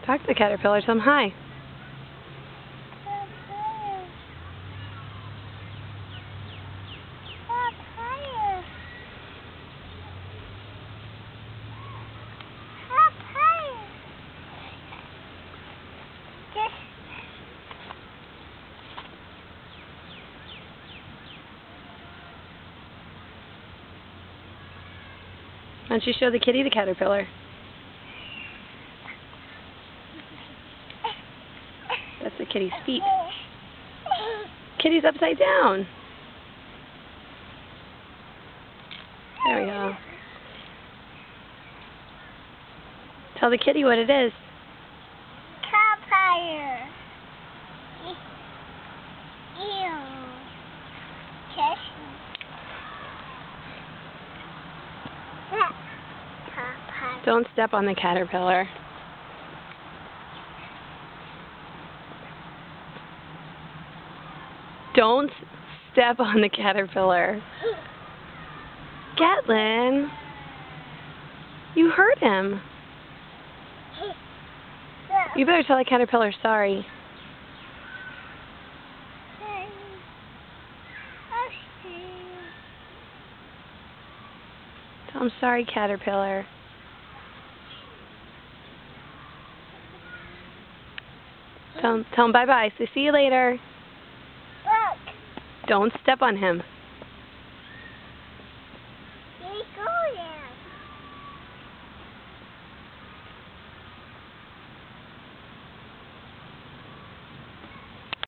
Talk to the caterpillar. Tell him hi. Why don't you show the kitty the caterpillar? That's the kitty's feet. Kitty's upside down. There we go. Tell the kitty what it is. Caterpillar. Ew. Don't step on the caterpillar. Don't step on the caterpillar. Gatlin, you hurt him. You better tell the caterpillar sorry. Tell him sorry, caterpillar. Tell him bye-bye. So see you later. Look. Don't step on him.